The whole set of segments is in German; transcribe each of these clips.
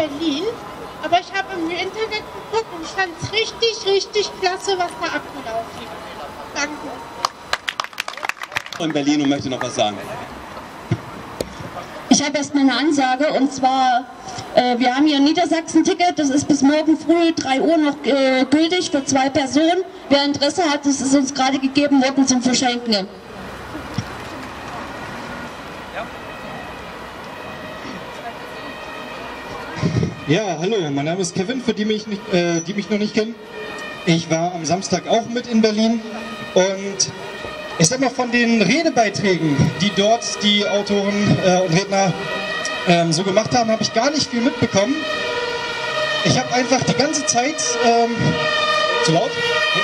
Berlin, aber ich habe im Internet geguckt und ich fand es richtig, richtig klasse, was da abgelaufen ist. Danke. In Berlin und möchte noch was sagen. Ich habe erstmal eine Ansage, und zwar, wir haben hier ein Niedersachsen-Ticket, das ist bis morgen früh 3 Uhr noch gültig für 2 Personen. Wer Interesse hat, das ist uns gerade gegeben worden zum Verschenken. Ja, hallo, mein Name ist Kevin, für die mich noch nicht kennen. Ich war am Samstag auch mit in Berlin und ich sag mal, von den Redebeiträgen, die dort die Autoren und Redner so gemacht haben, habe ich gar nicht viel mitbekommen. Ich habe einfach die ganze Zeit... zu laut?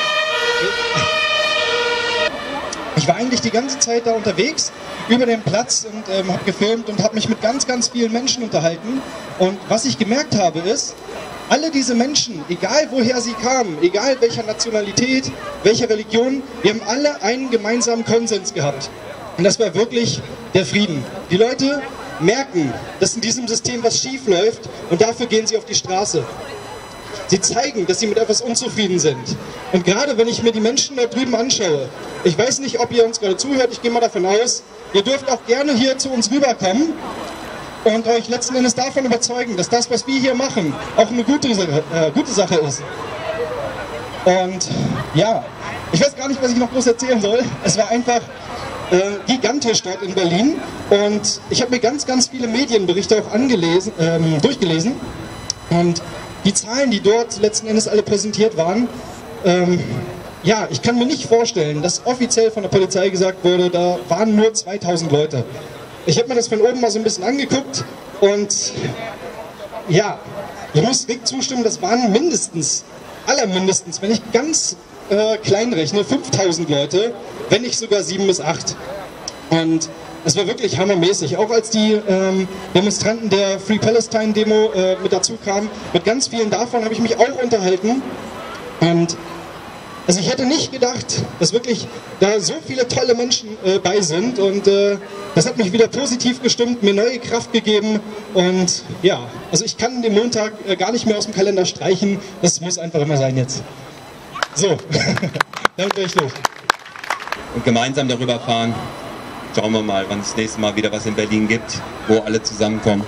Ich war eigentlich die ganze Zeit da unterwegs, über den Platz, und habe gefilmt und habe mich mit ganz, ganz vielen Menschen unterhalten. Und was ich gemerkt habe ist, alle diese Menschen, egal woher sie kamen, egal welcher Nationalität, welcher Religion, wir haben alle einen gemeinsamen Konsens gehabt. Und das war wirklich der Frieden. Die Leute merken, dass in diesem System was schief läuft, und dafür gehen sie auf die Straße. Sie zeigen, dass sie mit etwas unzufrieden sind. Und gerade wenn ich mir die Menschen da drüben anschaue, ich weiß nicht, ob ihr uns gerade zuhört, ich gehe mal davon aus, ihr dürft auch gerne hier zu uns rüberkommen und euch letzten Endes davon überzeugen, dass das, was wir hier machen, auch eine gute Sache ist. Und ja, ich weiß gar nicht, was ich noch groß erzählen soll. Es war einfach gigantisch dort in Berlin, und ich habe mir ganz, ganz viele Medienberichte auch durchgelesen, und die Zahlen, die dort letzten Endes alle präsentiert waren, ja, ich kann mir nicht vorstellen, dass offiziell von der Polizei gesagt wurde, da waren nur 2000 Leute. Ich habe mir das von oben mal so ein bisschen angeguckt, und ja, ich muss Rick zustimmen, das waren allermindestens, wenn ich ganz klein rechne, 5000 Leute, wenn nicht sogar 7 bis 8. Und es war wirklich hammermäßig, auch als die Demonstranten der Free Palestine Demo mit dazu kamen. Mit ganz vielen davon habe ich mich auch unterhalten. Und also ich hätte nicht gedacht, dass wirklich da so viele tolle Menschen bei sind. Und das hat mich wieder positiv gestimmt, mir neue Kraft gegeben. Und ja, also ich kann den Montag gar nicht mehr aus dem Kalender streichen. Das muss einfach immer sein jetzt. So, damit bin ich durch. Und gemeinsam darüber fahren. Schauen wir mal, wann es das nächste Mal wieder was in Berlin gibt, wo alle zusammenkommen.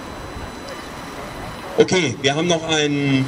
Okay, wir haben noch eine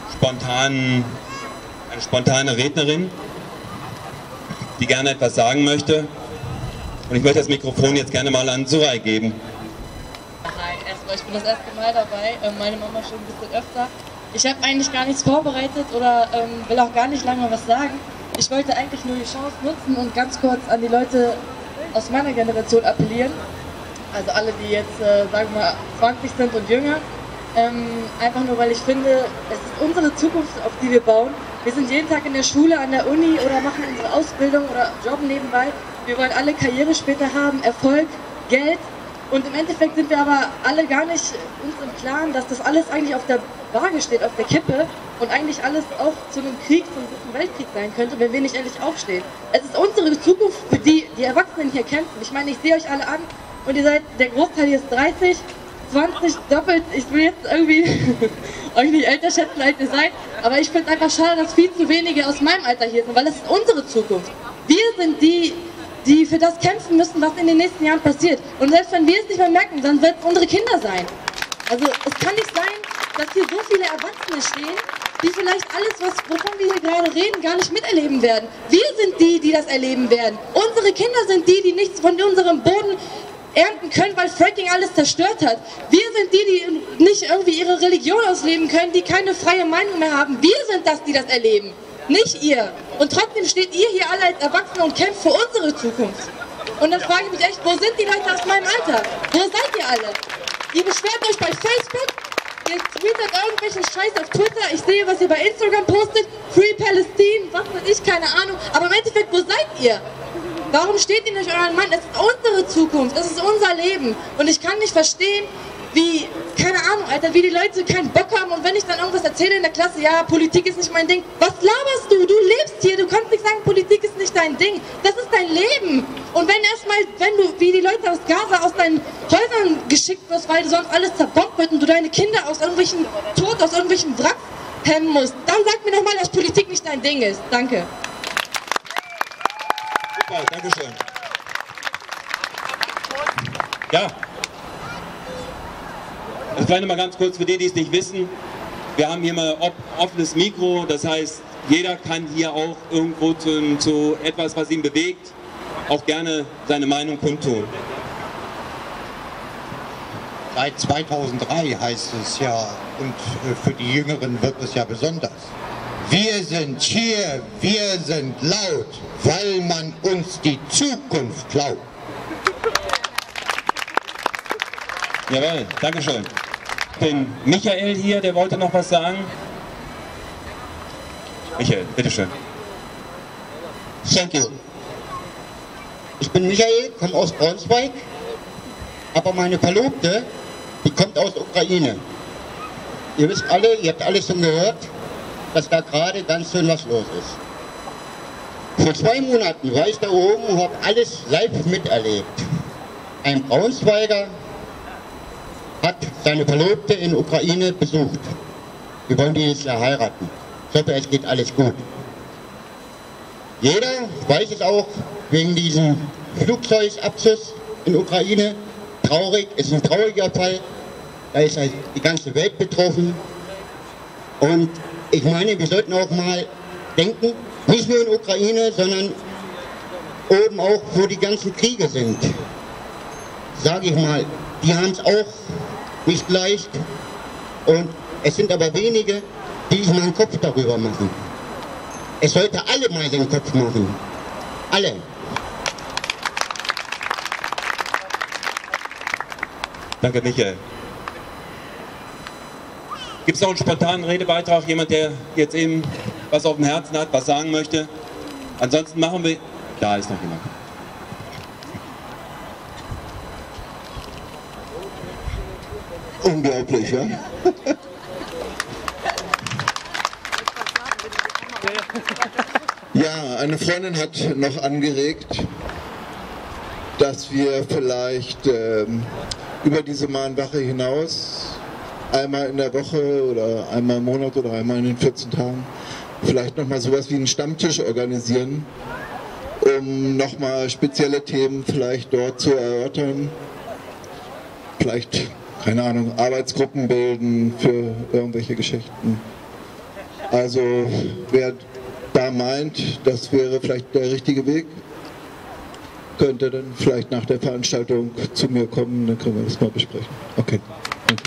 spontane Rednerin, die gerne etwas sagen möchte. Und ich möchte das Mikrofon jetzt gerne mal an Surai geben. Hi, erstmal, ich bin das erste Mal dabei, meine Mama schon ein bisschen öfter. Ich habe eigentlich gar nichts vorbereitet oder will auch gar nicht lange was sagen. Ich wollte eigentlich nur die Chance nutzen und ganz kurz an die Leute aus meiner Generation appellieren, also alle, die jetzt, sagen wir mal, 20 sind und jünger, einfach nur, weil ich finde, es ist unsere Zukunft, auf die wir bauen. Wir sind jeden Tag in der Schule, an der Uni oder machen unsere Ausbildung oder jobben nebenbei. Wir wollen alle Karriere später haben, Erfolg, Geld, und im Endeffekt sind wir aber alle gar nicht uns im Klaren, dass das alles eigentlich auf der Waage steht, auf der Kippe, und eigentlich alles auch zu einem Krieg, zum dritten Weltkrieg sein könnte, wenn wir nicht endlich aufstehen. Es ist unsere Zukunft, für die Erwachsenen hier kämpfen. Ich meine, ich sehe euch alle an und ihr seid, der Großteil hier ist 30, 20, doppelt. Ich will jetzt irgendwie euch nicht älter schätzen, als ihr seid, aber ich finde es einfach schade, dass viel zu wenige aus meinem Alter hier sind, weil das ist unsere Zukunft. Wir sind die für das kämpfen müssen, was in den nächsten Jahren passiert. Und selbst wenn wir es nicht mehr merken, dann wird es unsere Kinder sein. Also es kann nicht sein, dass hier so viele Erwachsene stehen, die vielleicht alles, wovon wir hier gerade reden, gar nicht miterleben werden. Wir sind die das erleben werden. Unsere Kinder sind die nichts von unserem Boden ernten können, weil Fracking alles zerstört hat. Wir sind die nicht irgendwie ihre Religion ausleben können, die keine freie Meinung mehr haben. Wir sind das, die das erleben, nicht ihr. Und trotzdem steht ihr hier alle als Erwachsene und kämpft für unsere Zukunft. Und dann frage ich mich echt, wo sind die Leute aus meinem Alter? Wo seid ihr alle? Ihr beschwert euch bei Facebook, ihr tweetet irgendwelchen Scheiß auf Twitter, ich sehe, was ihr bei Instagram postet, Free Palestine, was weiß ich, keine Ahnung. Aber im Endeffekt, wo seid ihr? Warum steht ihr nicht euren Mann? Es ist unsere Zukunft, es ist unser Leben. Und ich kann nicht verstehen, wie, keine Ahnung, Alter, wie die Leute keinen Bock haben und wenn ich dann irgendwas erzähle in der Klasse, ja, Politik ist nicht mein Ding. Was laberst du? Du lebst hier, du kannst nicht sagen, Politik ist nicht dein Ding. Das ist dein Leben. Und wenn du, wie die Leute aus Gaza, aus deinen Häusern geschickt wirst, weil sonst alles zerbombt wird und du deine Kinder aus irgendwelchen Wracks hemmen musst, dann sag mir doch mal, dass Politik nicht dein Ding ist. Danke. Super, Dankeschön. Ja. Also vielleicht mal ganz kurz für die, die es nicht wissen. Wir haben hier mal offenes Mikro, das heißt, jeder kann hier auch irgendwo zu etwas, was ihn bewegt, auch gerne seine Meinung kundtun. Seit 2003 heißt es ja, und für die Jüngeren wird es ja besonders. Wir sind hier, wir sind laut, weil man uns die Zukunft klaut. Jawohl, Dankeschön. Den Michael hier, der wollte noch was sagen. Michael, bitteschön. Thank you. Ich bin Michael, komme aus Braunschweig, aber meine Verlobte, die kommt aus Ukraine. Ihr wisst alle, ihr habt alles schon gehört, dass da gerade ganz schön was los ist. Vor 2 Monaten war ich da oben und habe alles live miterlebt. Ein Braunschweiger hat seine Verlobte in Ukraine besucht. Wir wollen dieses Jahr heiraten. Ich hoffe, es geht alles gut. Jeder weiß es auch wegen diesem Flugzeugabschuss in Ukraine. Traurig, ist ein trauriger Fall. Da ist halt die ganze Welt betroffen. Und ich meine, wir sollten auch mal denken, nicht nur in Ukraine, sondern oben auch, wo die ganzen Kriege sind. Sage ich mal, die haben es auch nicht leicht. Und es sind aber wenige, die sich mal einen Kopf darüber machen. Es sollte alle mal den Kopf machen. Alle. Danke, Michael. Gibt es noch einen spontanen Redebeitrag? Jemand, der jetzt eben was auf dem Herzen hat, was sagen möchte? Ansonsten machen wir... Da ist noch jemand. Unglaublich, ja? Ja, eine Freundin hat noch angeregt, dass wir vielleicht über diese Mahnwache hinaus einmal in der Woche oder einmal im Monat oder einmal in den 14 Tagen vielleicht nochmal sowas wie einen Stammtisch organisieren, um nochmal spezielle Themen vielleicht dort zu erörtern. Vielleicht, keine Ahnung, Arbeitsgruppen bilden für irgendwelche Geschichten. Also wer da meint, das wäre vielleicht der richtige Weg, könnte dann vielleicht nach der Veranstaltung zu mir kommen, dann können wir das mal besprechen. Okay, danke.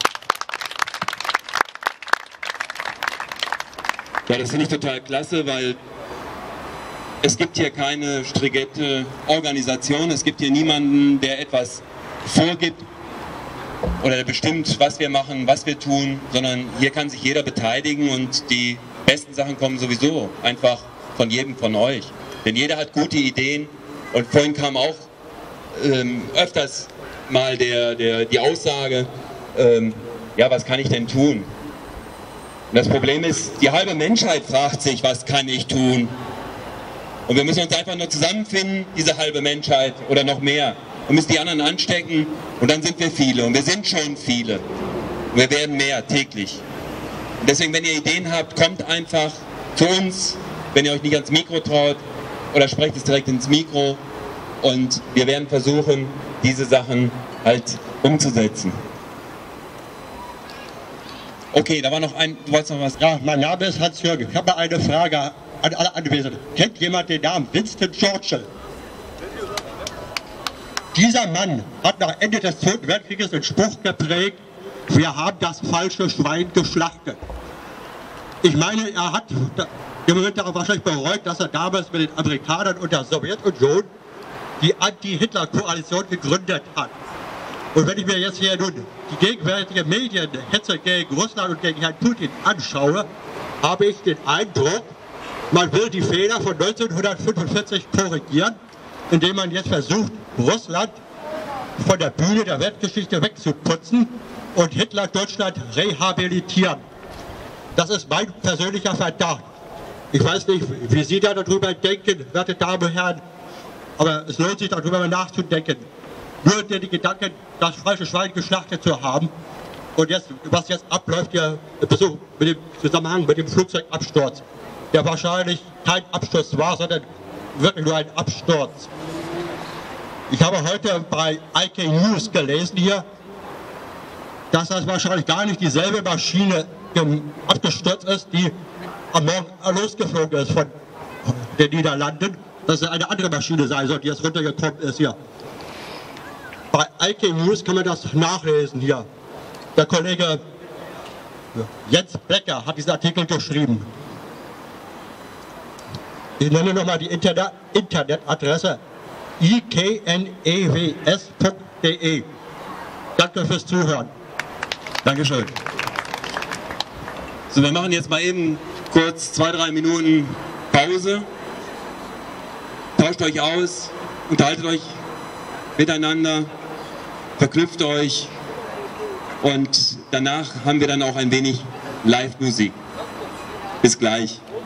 Ja, das finde ich total klasse, weil es gibt hier keine stringente Organisation, es gibt hier niemanden, der etwas vorgibt oder der bestimmt, was wir machen, was wir tun, sondern hier kann sich jeder beteiligen und die besten Sachen kommen sowieso einfach von jedem von euch. Denn jeder hat gute Ideen und vorhin kam auch öfters mal die Aussage, ja, was kann ich denn tun? Und das Problem ist, die halbe Menschheit fragt sich, was kann ich tun? Und wir müssen uns einfach nur zusammenfinden, diese halbe Menschheit oder noch mehr. Und müssen die anderen anstecken und dann sind wir viele. Und wir sind schon viele. Und wir werden mehr täglich. Und deswegen, wenn ihr Ideen habt, kommt einfach zu uns, wenn ihr euch nicht ans Mikro traut, oder sprecht es direkt ins Mikro. Und wir werden versuchen, diese Sachen halt umzusetzen. Okay, da war noch ein, du wolltest noch was? Ja, mein Name ist Hans-Jürgen. Ich habe eine Frage an alle Anwesenden. Kennt jemand den Namen Winston Churchill? Dieser Mann hat nach Ende des Zweiten Weltkrieges den Spruch geprägt, wir haben das falsche Schwein geschlachtet. Ich meine, er hat im Moment darauf wahrscheinlich bereut, dass er damals mit den Amerikanern und der Sowjetunion die Anti-Hitler-Koalition gegründet hat. Und wenn ich mir jetzt hier nun die gegenwärtige Medienhetze gegen Russland und gegen Herrn Putin anschaue, habe ich den Eindruck, man will die Fehler von 1945 korrigieren, indem man jetzt versucht, Russland von der Bühne der Weltgeschichte wegzuputzen und Hitler Deutschland rehabilitieren. Das ist mein persönlicher Verdacht. Ich weiß nicht, wie Sie da darüber denken, werte Damen und Herren, aber es lohnt sich darüber mal nachzudenken. Nur der Gedanke, das falsche Schwein geschlachtet zu haben und jetzt, was jetzt abläuft, ja, mit dem Zusammenhang mit dem Flugzeugabsturz, der wahrscheinlich kein Absturz war, sondern wirklich nur ein Absturz. Ich habe heute bei IK News gelesen hier, dass das wahrscheinlich gar nicht dieselbe Maschine abgestürzt ist, die am Morgen losgeflogen ist von den Niederlanden, dass es eine andere Maschine sein soll, die jetzt runtergekommen ist hier. Bei IK News kann man das nachlesen hier. Der Kollege Jens Becker hat diesen Artikel geschrieben. Ich nenne nochmal die Internetadresse iknews.de. Danke fürs Zuhören. Dankeschön. So, wir machen jetzt mal eben kurz 2-3 Minuten Pause. Tauscht euch aus, unterhaltet euch miteinander, verknüpft euch und danach haben wir dann auch ein wenig Live-Musik. Bis gleich.